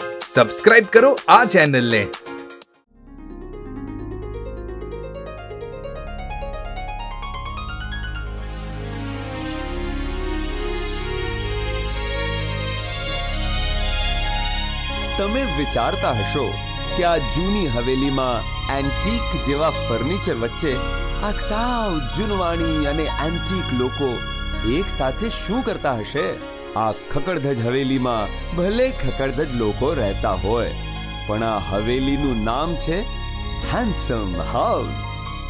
Subscribe કરો આ ચેનલને. તમે વિચારતા હશો કે આ જૂની હવેલીમાં એન્ટીક જેવા ફર્નિચર વચ્ચે આ સાવ જૂનવાણી અને એન્ટીક લોકો એક સાથે શું કરતા હશે? આ ખકડધજ હવેલીમાં ભલે ખકડધજ લોકો રહેતા હોય, પણ આ હવેલીનું નામ છે હેન્ડસમ હાઉસ.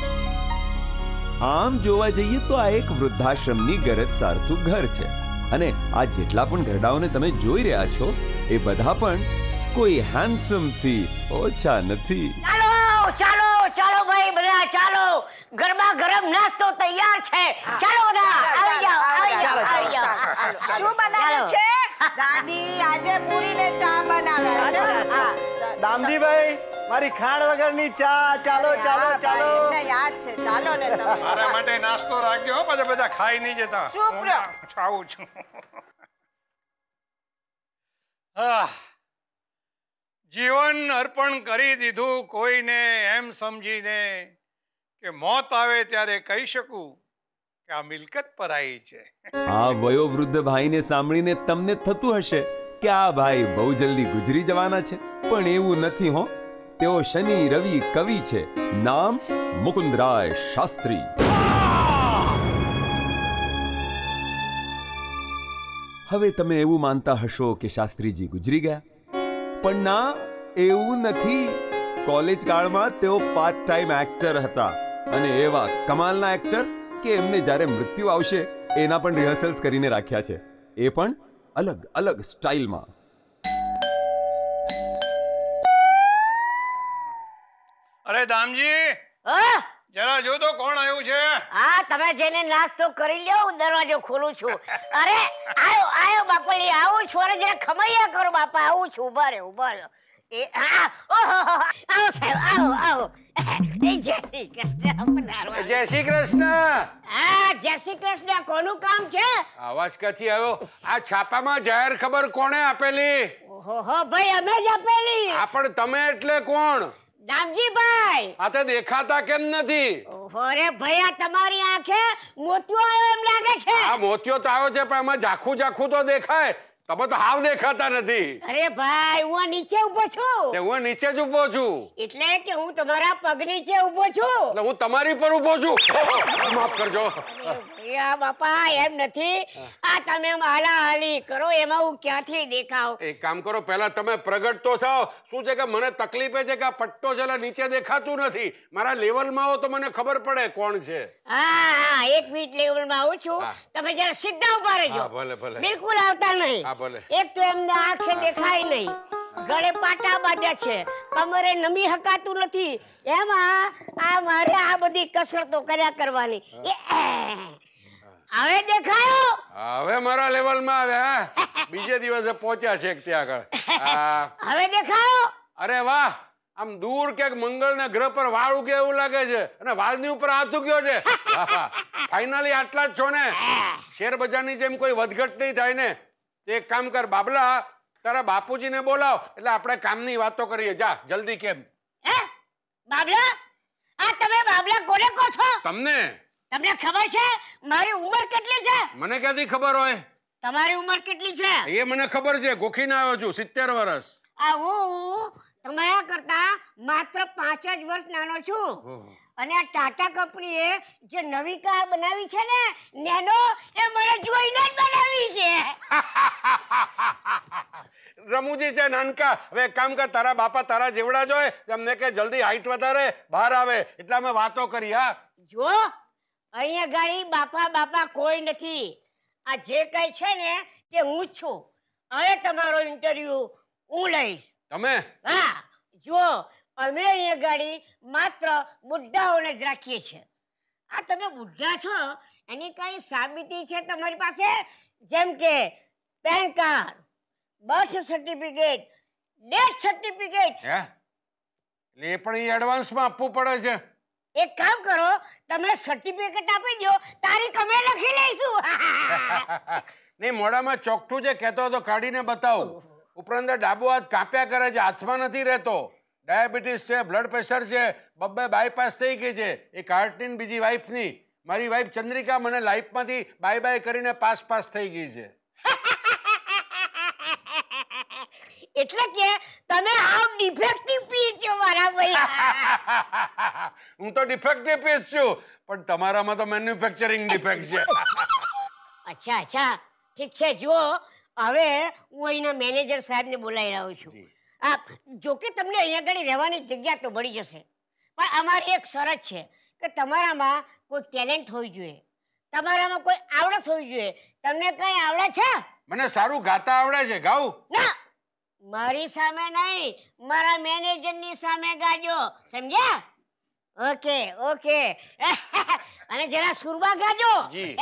આમ જોવા જઈએ તો આ એક વૃદ્ધાશ્રમની ગરજ સારતું ઘર છે, અને આ જેટલા પણ ઘરડાઓને તમે જોઈ રહ્યા છો એ બધા પણ કોઈ હેન્ડસમ થી ઓછા નથી. ચાલો ચાલો ચાલો ભાઈ, બધા ચાલો, ગરમા ગરમ નાસ્તો તૈયાર છે. ચાલો બધા આવી જાઓ, આવી જાઓ, આવી જાઓ. શું બનાવ્યું છે? દાદી આજે પૂરી ને ચા બનાવ્યા છે. દામજીભાઈ, મારી ખાંડ વગરની ચા. ચાલો ચાલો ચાલો. એમને યાદ છે. ચાલો ને તમે. મારા માટે નાસ્તો રાખજો, પછી બધા ખાઈ નહીં જતા. ચૂપ રહો. આવું છું. જીવન અર્પણ કરી દીધું કોઈને, એમ સમજીને કે મોત આવે ત્યારે કહી શકું કે આ મિલકત પરાઈ છે. આ વયોવૃદ્ધ ભાઈને સાંભળીને તમને થતું હશે કે આ ભાઈ બહુ જલ્દી ગુજરી જવાના છે, પણ એવું નથી હો. તેઓ શનિ રવિ કવિ છે. નામ મુકુંદરાય શાસ્ત્રી. હવે તમે એવું માનતા હશો કે શાસ્ત્રીજી ગુજરી ગયા, પણ ના, એવું નથી. કોલેજ કાળમાં તેઓ પાર્ટ ટાઈમ એક્ટર હતા, અને એવા કમાલના એક્ટર કે એમને જ્યારે મૃત્યુ આવશે એના પણ રિહર્સલ્સ કરીને રાખ્યા છે, એ પણ અલગ અલગ સ્ટાઇલમાં. અરે દામજી, જરા જો તો કોણ આવ્યું છે. હા, તમે જઈને નાસ્તો કરી લ્યો, હું દરવાજો ખોલું છું. અરે આયો આયો બાપલી, આવું છું. અરે જરા ખમૈયા કરો બાપા, આવું છું. ઉભા રહ્યો, ઉભા રહ્યો. એ હા, ઓહો, આવો સાહેબ, આવો આવો. જય શ્રી કૃષ્ણ. જય શ્રી કૃષ્ણ. હા, જય શ્રી કૃષ્ણ. કોનું કામ છે? અવાજ ક્યાંથી આવ્યો? આ છાપામાં જાહેર ખબર કોણે આપેલી? ઓહો ભાઈ, અમે જ આપેલી. આ પણ તમે એટલે કોણ? દામજીભાઈ. આ તો દેખાતા કેમ નથી? ઓહો રે ભાઈ, આ તમારી આંખે મોતિયો આવ્યો એમ લાગે છે. આ મોતિયો તો આવ્યો છે, પણ આમાં ઝાખું ઝાખું તો દેખાય. તમે તો હાવ દેખાતા નથી. અરે ભાઈ, હું નીચે ઊભો છું. હું નીચે જ ઊભો છું. એટલે કે હું તમારા પગ નીચે ઊભો છું. એટલે હું તમારી પર ઊભો છું. માફ કરજો. યા બાપા, એમ નથી. આ તમે હાલાહાલી કરો, એમાં હું ક્યાંથી દેખાવ? એક કામ કરો, પહેલા તમે પ્રગટ તો થાઓ. શું છે કે મને તકલીફ છે કે આ પટ્ટો છે નીચે દેખાતું નથી. મારા લેવલમાં આવો તો મને ખબર પડે કોણ છે. હા, 1 મિનિટ લેવલમાં આવું છું. તમે જરા સીધા ઉભા રહેજો. ભલે ભલે. બિલકુલ આવતા નહીં. એક તો એમને આંખે દેખાય નહીં, ગળે પાટા બાંધ્યા છે, કમરે નમી હકાતું નથી. એમાં આ મારે આ બધી કસરતો કર્યા કરવાની. હવે દેખાયો? હવે મારા લેવલમાં આવ્યા. બીજે દિવસે પહોંચ્યા છે ત્યાં આગળ. હવે દેખાયો? અરે વાહ, આમ દૂર ક્યાંક મંગળ ને ગ્રહ પર વાળ ઉગે એવું લાગે છે, અને વાળની ઉપર હાથ ઉગ્યો છે. ફાઇનલી આટલા જ છો ને? શેર બજારની જેમ કોઈ વધઘટ નહીં થાય ને. એક કામ કર બાબલા, તારા બાપુજીને બોલાવ, એટલે આપણે કામની વાતો કરીએ. જા જલ્દી. કેમ બાબલા? આ તમે બાબલા કોને કહો છો? તમને ખબર છે મારી ઉંમર કેટલી છે? મને ક્યાંથી ખબર હોય? તમારી ઉંમર કેટલી છે એ મને ખબર છે. ગોખીને આવ્યો છું. 70 વર્ષ. આ હું તમારા કરતા માત્ર 5 જ વર્ષ નાનો છું. અને આ ટાટા કંપનીએ જે નવી કાર બનાવી છે ને, નેનો, એ મને જોઈને જ બનાવી છે. રમૂજી છે નાનકા. હવે એક કામ કર, તારા બાપા તારા જેવડા જ હોય, તમને કે જલ્દી હાઈટ વધારે બહાર આવે, એટલે અમે વાતો કરી. હા જો, અહીંયા ગાડી બાપા બાપા કોઈ નથી. આ જે કઈ છે ને તે હું જ છું. હવે તમારો ઇન્ટરવ્યુ હું લઈશ. તમે? હા, જો અમે અહીંયા ગાડી માત્ર બુઢ્ઢાઓને જ રાખીએ છીએ. આ તમે બુઢ્ઢા છો એની કઈ સાબિતી છે તમારી પાસે? જેમ કે PAN card, birth certificate, death certificate. એ પણ એડવાન્સમાં આપવું પડે છે. એક કામ કરો, તમે સર્ટિફિકેટ આપી દો, તારીખ અમે લખી લઈશું. નહીં, મોઢામાં ચોકઠું જે કહેતો હતો કાઢીને બતાવો. ઉપરાંત ડાબો હાથ કાપ્યા કરે છે, હાથમાં નથી રહેતો. ડાયાબિટીસ છે, બ્લડ પ્રેશર છે, બબ્બે બાયપાસ થઈ ગઈ છે. એક હાર્ટની બીજી વાઈફની. મારી વાઈફ ચંદ્રિકા મને લાઈફમાંથી બાય બાય કરીને પાસ થઈ ગઈ છે. એટલે કે તમે આમ ડિફેક્ટિવ પીસ છો મારા ભાઈ. હું તો ડિફેક્ટિવ પીસ છું, પણ તમારામાં તો મેન્યુફેક્ચરિંગ ડિફેક્ટ છે. અચ્છા ઠીક છે. જો હવે હું અહીંના મેનેજર સાહેબને બોલાવી રહ્યો છું. જો કે તમને અહીંયા આગળ રહેવાની જગ્યા તો મળી જશે, પણ અમારી એક શરત છે કે તમારામાં કોઈ ટેલેન્ટ હોવી જોઈએ, તમારામાં કોઈ આવડત હોવી જોઈએ. તમને કઈ આવડે છે? મને સારું ગાતા આવડે છે. ગાઉં? ના, મારી સામે નહીં, મારા મેનેજરની સામે ગાજો, સમજ્યા? ઓકે અને જરા સુરમાં ગાજો. જી.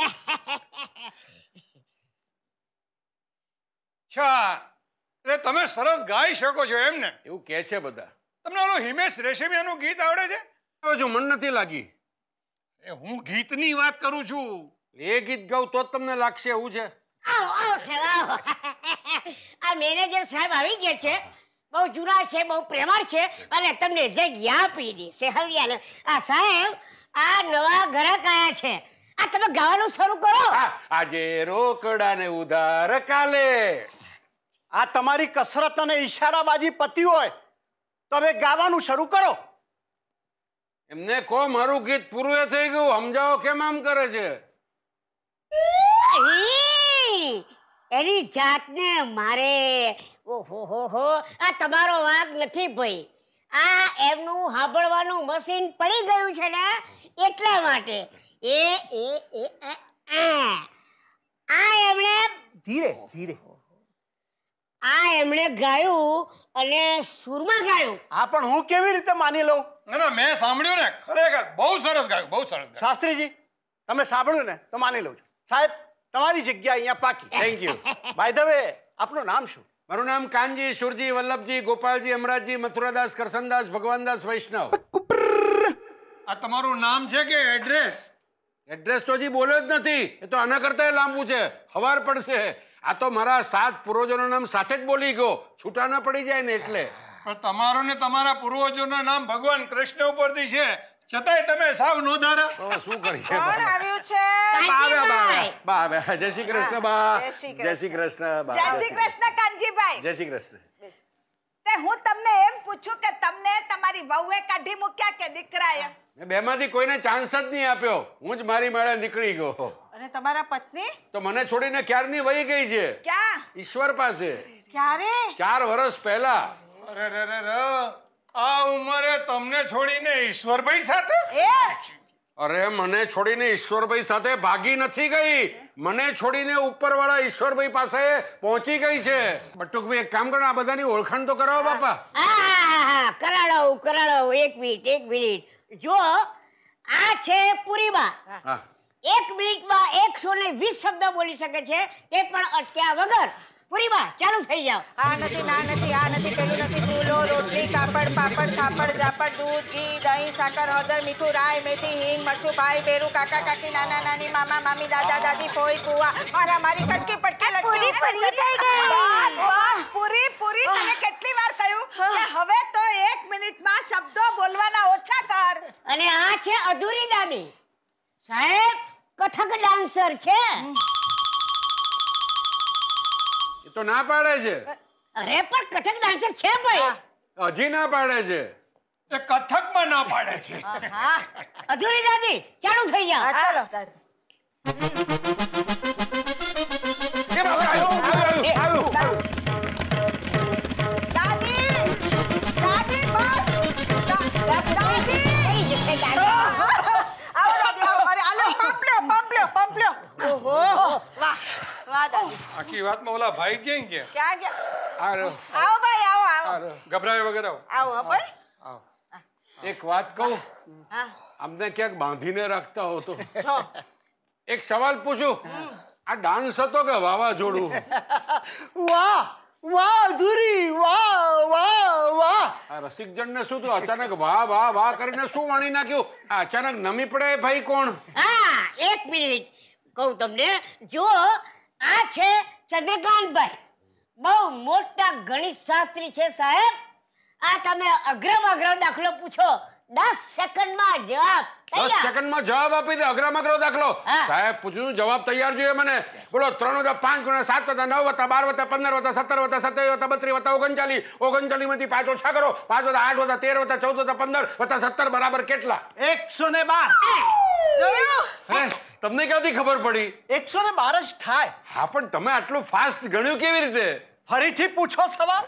એટલે તમે સરસ ગાઈ શકો છો એમ ને? એવું કે છે બધા. તમને ઓલું હિમેશ રેશમિયાનું ગીત આવડે છે? જો મન નથી લાગી. હું ગીતની વાત કરું છું. એ ગીત ગાઉં તો જ તમને લાગશે એવું છે? આવો સાહેબ, આ મેનેજર સાહેબ આવી ગયા છે. બહુ જૂના છે, બહુ પ્રેમાળ છે અને તમને જગ્યા આપી દેશે. હરિયાને આ સાહેબ આ નવા ગ્રાહક આયા છે. આ તમે ગાવાનું શરૂ કરો. આજે રોકડા ને ઉધાર કાલે. આ તમારી કસરત અને ઈશારાબાજી પતી હોય તો હવે ગાવાનું શરૂ કરો. એમને કહો મારું ગીત પૂરું થઈ ગયું, સમજાવો કેમ આમ કરે છે? એની જાતને મારે ઓહો આ તમારો વાંક નથી ભાઈ. આ એમનું સાંભળવાનું મશીન પડી ગયું છે ને એટલા માટે. એમણે ગાયું અને સુરમાં ગાયું. હા, પણ હું કેવી રીતે માની લઉં? ના, મેં સાંભળ્યું ને, ખરેખર બહુ સરસ ગાયું, બહુ સરસ ગાયું. શાસ્ત્રીજી, તમે સાંભળ્યું ને તો માની લઉં છું. સાહેબ, તમારી જગ્યા અહીંયા પાકી. Thank you. By the way, આપનું નામ શું? મારું નામ કાનજી, સુરજી, વલ્લભજી, ગોપાલજી, અમરાજી, મથુરાદાસ, કરસનદાસ, ભગવાનદાસ, વૈષ્ણવ. આ તમારું નામ છે કે એડ્રેસ? એડ્રેસ તો હજી બોલ્યો જ નથી. એ તો આના કરતા લાંબુ છે, ખબર પડશે. આ તો મારા 7 પૂર્વજોનું નામ સાથે જ બોલી ગયો, છૂટા ના પડી જાય ને એટલે. પણ તમારું ને તમારા પૂર્વજોના નામ ભગવાન કૃષ્ણ ઉપરથી છે, છતાંય તમે સાવ નો ધારા. શું કરીએ? કોણ આવ્યું છે? બા જય શ્રી કૃષ્ણ. બા જય શ્રી કૃષ્ણ. બા જય શ્રી કૃષ્ણ કાનજીભાઈ. જય શ્રી કૃષ્ણ. તે હું તમને એમ પૂછું કે તમને તમારી વહુએ કાઢી મૂક્યા કે દીકરાએ? મેં બેમાંથી કોઈને ચાન્સ જ નહીં આપ્યો. હું જ મારી મેળે નીકળી ગયો. અને તમારા પત્ની તો મને છોડીને ક્યારની વહી ગઈ છે. ક્યાં? ઈશ્વર પાસે. ક્યારે? 4 વર્ષ પહેલા. અરે આ ઉંમરે તમને છોડીને ઈશ્વરભાઈ સાથે? અરે મને છોડીને ઈશ્વરભાઈ સાથે ભાગી નથી ગઈ, મને છોડીને ઉપરવાળા ઈશ્વરભાઈ પાસે પહોંચી ગઈ છે. બટુકભાઈ એક કામ કરો, આ બધાની ઓળખાણ તો કરાવો બાપા. કરાડો. એક મિનિટ. જો આ છે પુરીબા. 1 મિનિટમાં 120 શબ્દ બોલી શકે છે, તે પણ અટક્યા વગર. પુરીબા, ચાલુ થઈ જાઓ. આ નથી, ના નથી, આ નથી, પેલું નથી, ચૂલો, રોટલી, કાપડ, પાપડ, ખાપડ, ઝાપડ, દૂધ, ઘી, દહીં, સાકર, હળદર, મીઠું, રાઈ, મેથી, હિંગ, મરચું, ભાઈ, બેરું, કાકા, કાકી, નાના, નાની, મામા, મામી, દાદા, દાદી, ફોઈ, ફુવા. મારી કટકી પટકી લટકી પૂરી થઈ ગઈ. બસ, પૂરી. તને કેટલી વાર કહ્યું કે હવે તો 1 મિનિટમાં શબ્દો બોલવાના ઓછા કર. અને આ છે અધૂરી દાદી. સાહેબ કથક ડાન્સર છે. એ તો ના પાડે છે. અરે પણ કથક ડાન્સર છે ભાઈ. હજી ના પાડે છે. એ કથકમાં ના પાડે છે. અધૂરી દાદી, ચાલુ થઈ જાઓ. ચાલો. આખી વાતમાં ઓલા ભાઈ ક્યાં ગયા? ક્યાં ગયા? આવો ભાઈ, આવો. ગભરાય વગર આવો. ભાઈ. એક વાત કહું, અમને ક્યાંક બાંધીને રાખતા હો તો એક સવાલ પૂછું. આ ડાન્સ હતો કે વાવાઝોડું? વાહ અધૂરી, વાહ. આ રસિકજન ને શું થયું? અચાનક વાહ કરીને શું વાણી નાખ્યું? આ અચાનક નમી પડે ભાઈ કોણ? 1 મિનિટ કહું તમને. જો આ છે ચંદ્રકાંતભાઈ, બહુ મોટા ગણિત શાસ્ત્રી છે સાહેબ. આ તમે અઘરમ દાખલો પૂછો, 10 સેકન્ડમાં જવાબ 10 સેકન્ડમાં જવાબ આપી દે. અઘરામાં અઘરો દાખલો. સાહેબ પૂછ્યું, જવાબ તૈયાર જોઈએ મને. બોલો 3 + 5 × 7 + 9 + 12 + 15 + 17 + 27 + 32 + 39. 39 માંથી 5 ઓછા કરો. 5 + 8 + 13 + 14 + 15 + 17 બરાબર કેટલા? 112. તમને ક્યાંથી ખબર પડી? 112 જ થાય. હા, પણ તમે આટલું ફાસ્ટ ગણ્યું કેવી રીતે? ફરીથી પૂછો સવાલ.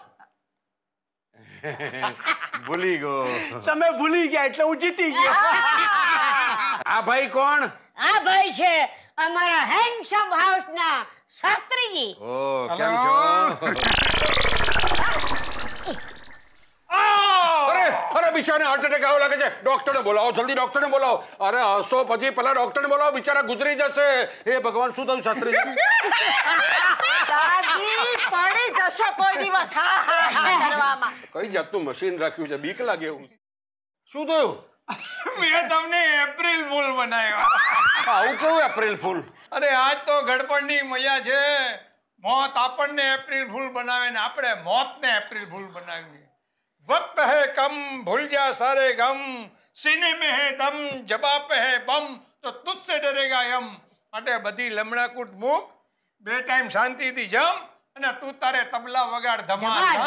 ભૂલી ગયો. તમે ભૂલી ગયા એટલે હું જીતી ગયો. આ ભાઈ કોણ? આ ભાઈ છે અમારા હેન્ડસમ હાઉસના શાસ્ત્રીજી. ઓ, કેમ છો? અરે બિચારાને હાર્ટ એટેક આવ્યો લાગે છે. ડોક્ટરને બોલાવો, જલ્દી ડોક્ટરને બોલાવો. અરે હસો પછી પેલા ડોક્ટરને બોલાવો, બિચારા ગુજરી જશે. હે ભગવાન, શું થયું શાસ્ત્રીજી? દાદી પડી જશો કોઈ દિવસ. હા કરવામાં. કઈ જાતનું મશીન રાખ્યું છે? બીક લાગે એવું. શું થયું? મેં તમને એપ્રિલ ફૂલ બનાવ્યા. આવું કેવું એપ્રિલ ફૂલ? અરે આજ તો ગડપણની મજા છે. મોત આપણને એપ્રિલ ફૂલ બનાવે ને આપણે મોતને એપ્રિલ ફૂલ બનાવીએ. वक्त है कम भूल जा सारे गम, सीने में है दम जवाब पे है बम, तो तुझसे डरेगा यम. માટે બધી લમણાકૂટ મૂક, 2 ટાઈમ શાંતિથી જમ અને તું તારે તબલા વગાડ ધમાલ.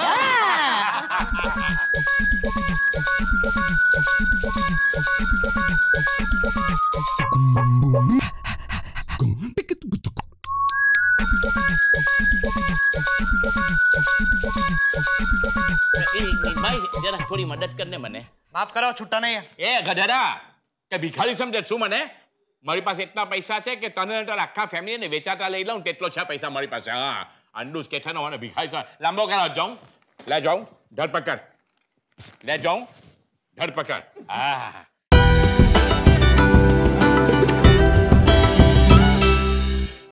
ભાઈ જરા થોડી મદદ કરને મને. માફ કરો, છૂટા નહીં. એ ગધેડા, કે ભિખારી સમજે શું મને? મારી પાસે એટલા પૈસા છે કે તને આખા ફેમિલીને વેચાતા લઈ લઉં તેટલો છે પૈસા મારી પાસે. હા, અંડુસ કેઠાનો મને ભિખારી છે. લાંબો કરો, જાઉં લે, જાઉં ધરપકડ લે, જાઉં ધરપકડ. હા